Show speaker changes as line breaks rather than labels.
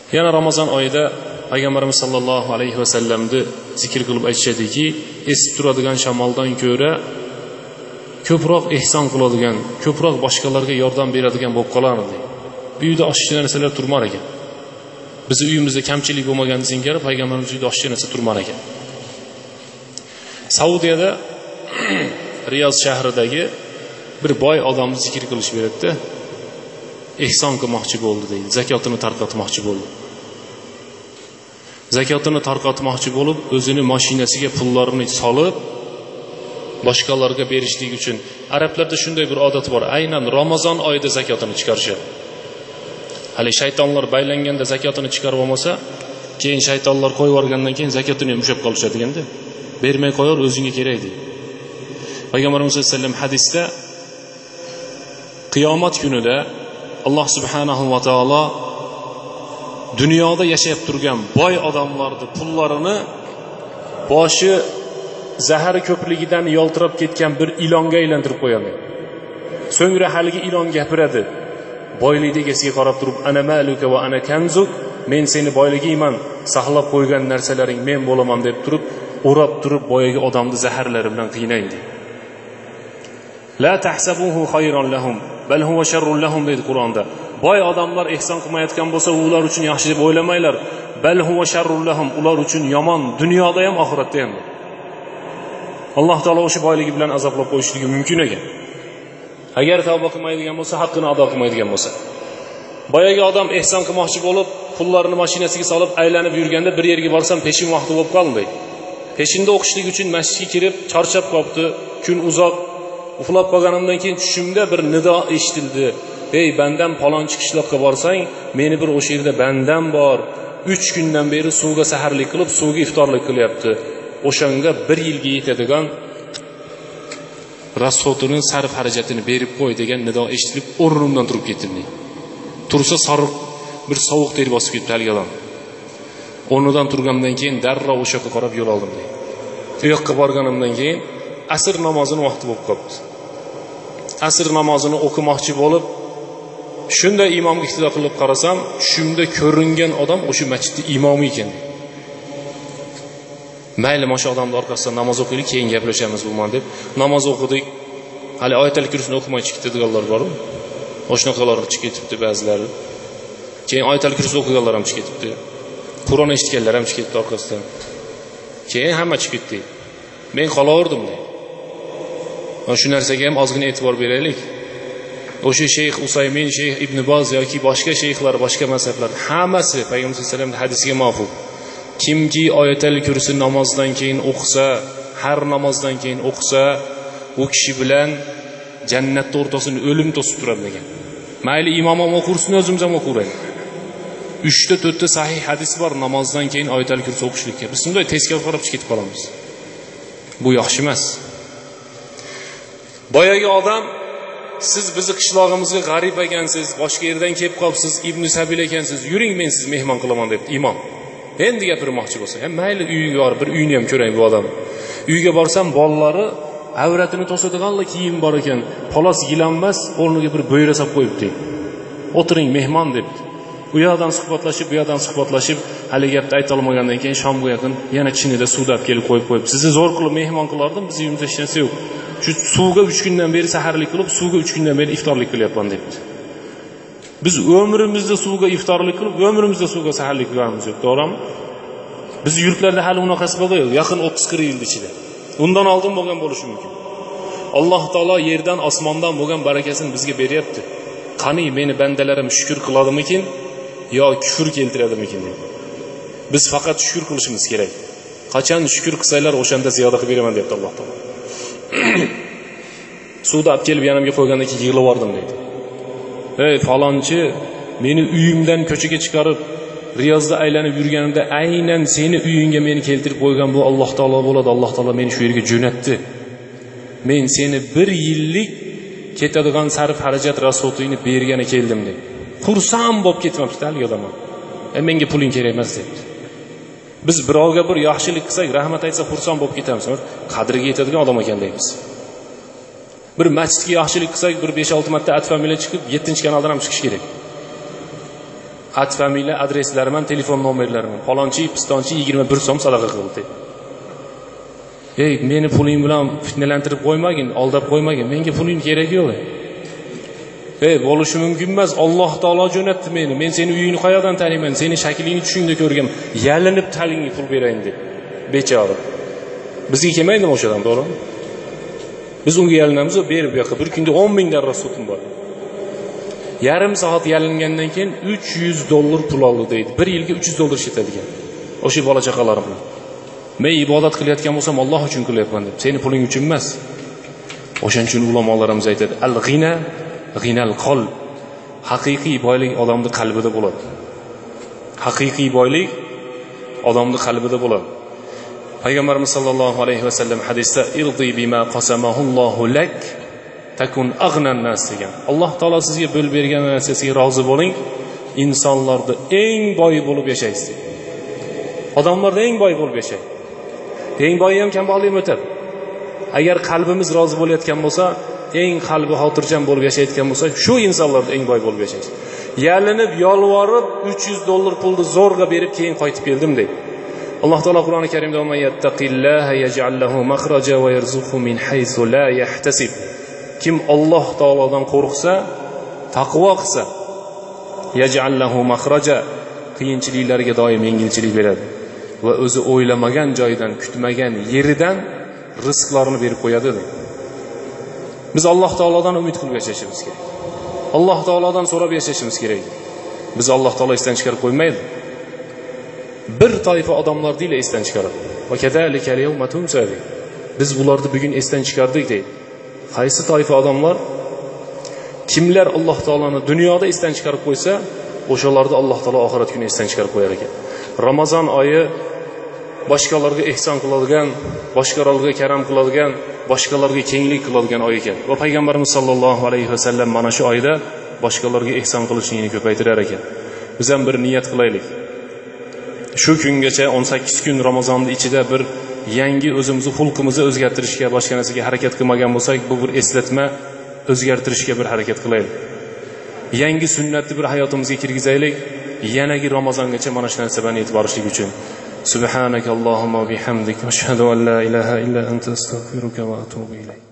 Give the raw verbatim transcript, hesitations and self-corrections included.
Yana Ramazon oyida Payg'ambarimiz sollallohu alayhi vasallamni zikr qilib aytishadiki, esib turadigan shamoldan ko'ra ko'proq ehson qiladigan, ko'proq boshqalarga yordam beradigan bo'lib qolardi. Bu uyda oshchi narsalar turmar ekan. Bizi uyimizda kamchilik bo'lmagan singari Payg'ambarimiz uyida oshchi narsa turmar ekan. Saudiyada Riyoz shahridagi bir boy odamni zikr qilish beradi. Ehson qilmoqchi bo'ldi deydi, zakotini tarqatmoqchi bo'ldi. Zakotini tarqatmoqchi bo'lib, o'zini mashinasiga pullarini solib, boshqalarga berishlik uchun. Arablarda shunday bir odat bor, aynan Ramazon oyida zakotini chiqarishadi. Hali shaytonlar baylanganda zakotini chiqarib olmasa, keyin shaytonlar qo'yib yuborgandan keyin zakotini ham ushab qolishadi endi. Bermay qo'yar, o'zingga kerak deydi. Payg'ambarimiz sollallohu alayhi vasallam hadisda qiyomat kunida Alloh subhanahu va taolo dunyoda yashab turgan boy odamlarni pullarini boshi zahar ko'pligidan yoltirab ketgan bir ilonga aylantirib qo'yadi. So'ngra haligi ilon gapiradi. Boylik egasiga qarab turib, ana maluka va ana kanzuk, men seni boyligingman, saqlab qo'ygan narsalaring men bo'laman deb turib, o'rab turib boyagi odamni zaharlari bilan qiynaydi. La tahsabuhu khayran lahum bal huwa sharrun lahum deydi Qur'onda. Boy odamlar ehson qilmayotgan bo'lsa, ular uchun yaxshi deb o'ylamanglar. Bal huwa sharrun lahum, ular uchun yomon, dunyoda ham, oxiratda ham. Alloh taolo o'sha boyligi bilan azoblab qo'yishligi mumkin ekan. Agar tavba qilmaydigan bo'lsa, haqqini ado qilmaydigan bo'lsa. Boyagi odam ehson qilmoqchi bo'lib, pullarini mashinasiga solib aylanib yurganda bir yerga borsam peshin vaqti bo'lib qoldi. Peshinda o'qishlik uchun masjidga kirib, charchab qolibdi, kun uzoq. Uxlab qolganimdan keyin tushimda bir nido eshitildi. Ey bandam, palonchi qishloqqa borsang, meni bir o'sha yerda bandam bor. uch kundan beri suvga saharlik qilib, suvga iftorlik qilyapti. O'shanga bir yilga yetadigan rasxotini, sarf xarajatini berib qo'y degan nido eshitilib, o'rnimdan turib ketdim. Tursa sariq bir sovuq ter bosib ketdi haligi odam. O'rnidan turgandan keyin darrov o'sha yoqqa qarab yo'l oldim deydi. U yoqqa borganimdan keyin asr namozini vaqti bo'lib qoldi. Asr namozini o'qimoqchi bo'lib, shunda imomga iqtido qilib qarasam, tushimda ko'ringan odam o'sha masjidning imomi ekan. Mayli, o'sha odamning orqasidan namoz o'qiylik, keyin gaplashamiz bo'lman deb namoz o'qidik. Hali oyatul kursini o'qimay chiqib ketganlar bor-ku. O'shnaqalar chiqib ketibdi ba'zilari. Keyin oyatul kursi o'qiganlar ham chiqib ketibdi. Qur'on eshitganlar ham chiqib ketdi orqasidan. Keyin hamma chiqib ketdi. Men qolaverdim deydi. Shu narsaga ham ozgina e'tibor beraylik. O'sha Sheyx Usaymin, Sheyx Ibn Boz yoki boshqa sheyxlar, boshqa mazhablar hammasi Payg'ambar sollallohu alayhi vasallam hadisiga muvofiq. Kimki oyatul kursi namozdan keyin o'qisa, har namozdan keyin o'qisa, u kishi bilan jannatning o'rtasini o'lim to'sib turadi degan. Mayli imom ham o'qursin, o'zimiz ham o'qiraylik. uch ta to'rt ta sahih hadis bor namozdan keyin oyatul kursi o'qishlikka. Biz shunday tezkor qarab ketib qolamiz. Bu yaxshi emas. Boyagi odam, siz bizni qishlog'imizga g'arib ekansiz, boshqa yerdan kelib qolibsiz, Ibn Sabil ekansiz, yuring men sizni mehmon qilaman debdi imom. Endi gapirmoqchi bo'lsa, ham mayli uyiga borib bir uyini ham ko'raylik bu odam. Uyga borsam, bolalari avratini to'sadiganlar kiyim bor ekan, polos gilanmas, o'rniga bir bo'yra solib qo'yibdi. O'tiring mehmon debdi. U yoqdan suhbatlashib, bu yoqdan suhbatlashib, hali gapni ayta olmagandan keyin shomga yaqin yana chinida suvda olib kelib qo'yib qo'yib, sizni zo'r qilib mehmon qilardim, biz uyimizda hech narsa yo'q. Shu suvga uch kundan beri saharlik qilib, suvga uch kundan beri iftorlik qilyapman debdi. Biz umrimizda suvga iftorlik qilib, umrimizda suvga saharlik qilganimiz yo'q, to'g'rimi? Biz yurtlarda hali unaqasi bo'lgan yo'q, yaqin o'ttiz qirq yil ichida. Undan oldin bo'lgan bo'lishi mumkin. Alloh taolo yerdan, osmondan bo'lgan barakasini bizga beryapti. Qani meni bandalarim shukr qiladimikin yo kufr keltiradimikin deb. Biz faqat shukr qilishimiz kerak. Qachon shukr qilsanglar, o'shanda ziyoda qilib beraman debdi Alloh taolo. Suvda olib kelib yanimga qo'ygandan keyin yig'lab bordim deydi. Ey falonchi, meni uyimdan ko'chaga chiqarib, Riyozda aylanib yurganimda aynan seni uyingga meni keltirib qo'ygan bu Alloh taolo bo'ladi. Alloh taolo meni shu yerga jo'natdi. Men seni bir yillik ketadigan sarf xarajat rasotingni bergani keldim deb. Xursand bo'lib ketmabdi hali odam. E menga puling kerak emas debdi. Biz birovga bir yaxshilik qilsak, rahmat aytsa xursand bo'lib ketamiz. Qadriga yetadigan odam ekan deymiz. Bir masjidga yaxshilik qilsak, bir besh olti marta atfamila chiqib, yettinchi kanaldan ham chiqish kerak. Ad familiya adreslari bilan telefon nomerlari bilan falonchi pistonchi yigirma bir so'm sadaqa qildi. Ey, meni puling bilan fitnalantirib qo'ymagin, aldab qo'ymagin. Menga puling kerak yo'q. Ey, bo'lishi mumkin emas. Alloh taolo jo'natdi meni. Men seni uyingni qayerdan taniyman? Seni shaklingni tushingda ko'rgam, yalinib talingga pul berayin deb. Bechora. Bizga kelmaydimi o'shadan, to'g'rimi? Biz unga yalinamiz, o berib yoqqa bir kunda o'n ming darra sutim bor. Yarim soat yalingandan keyin uch yuz dollar pul oldi deydi. Bir yilga uch yuz dollar ketadigan. O'sha bola chaqalarim bilan. Men ibodat qilayotgan bo'lsam Alloh uchun qilyapman deb. Seni puling uchun emas. O'shaning uchun ulamolarimiz aytadi, al-g'ina g'inal qalb. Haqiqiy boylik odamning qalbida bo'ladi. Haqiqiy boylik odamning qalbida bo'ladi. Payg'ambarimiz sollallohu alayhi vasallam hadisda irdi bima qasamahullohu lak takun aghnan nas degan. Alloh taolo sizga bo'lib bergan narsasiga rozi bo'ling, insonlarda eng boy bo'lib yashaysiz. Odamlarda eng boy bo'lib yashang. Eng boy ham kambag'allik o'tadi. Agar qalbimiz rozi bo'layotgan bo'lsa, eng qalbi xotirjam bo'lib yashayotgan bo'lsa, shu insonlarda eng boy bo'lib yashaysiz. Yalinib, yolvorib uch yuz dollar pulni zo'rg'a berib keyin qaytib keldim deydi. Alloh taolo Qur'oni Karimda "Man yattaqillaha yaj'al lahu makhraja va yarzuqhu min haythu la yahtasib." Kim Alloh taolodan qo'rqsa, taqvo qilsa, yaj'al lahu makhraja, qiyinchiliklarga doim yengilchilik beradi va o'zi o'ylamagan joydan, kutmagan yeridan rizqlarni berib qo'yadi dedi. Biz Alloh taolodan umid qilib yashashimiz kerak. Alloh taolodan so'rab yashashimiz kerak. Biz Alloh taolo esdan chiqarib qo'ymaydi. Bir toifa odamlar deyli esdan chiqarib. Va kadalika al-yawma tunsa. Biz bularni bugun esdan chiqardik deydi. Qaysi toifa odamlar? Kimlar Alloh taoloni dunyoda esdan chiqarib qo'ysa, o'shalarni Alloh taolo oxirat kuni esdan chiqarib qo'yar ekan. Ramazon oyi boshqalarga ihson qiladigan, boshqalarga karam qiladigan, boshqalarga kenglik qiladigan oy ekan. Va payg'ambarimiz sollallohu alayhi vasallam mana shu oyda boshqalarga ihson qilishni ko'paytirar ekan. Biz ham bir niyat qilaylik. Shu kungacha o'n sakkiz kun Ramazonning ichida bir yangi o'zimizni xulqimizni o'zgartirishga, boshqa narsaga harakat qilmagan bo'lsak, bu bir eslatma, o'zgartirishga bir harakat qilaylik. Yangi sunnatni bir hayotimizga kirgizaylik. Yanagi Ramazongacha mana shu narsa bilan e'tiborlik uchun. Subhanakallohumma bihamdik, ashhadu an la ilaha illa anta astaghfiruka va atubu ilayk.